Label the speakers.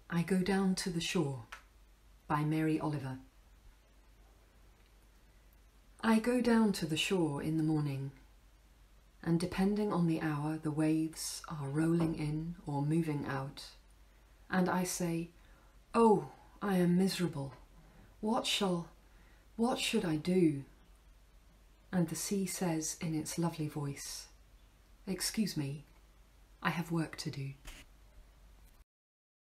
Speaker 1: I Go Down to the Shore by Mary Oliver. I go down to the shore in the morning, and depending on the hour the waves are rolling in or moving out, and I say, "Oh, I am miserable. What should I do?" And the sea says in its lovely voice, "Excuse me, I have work to do."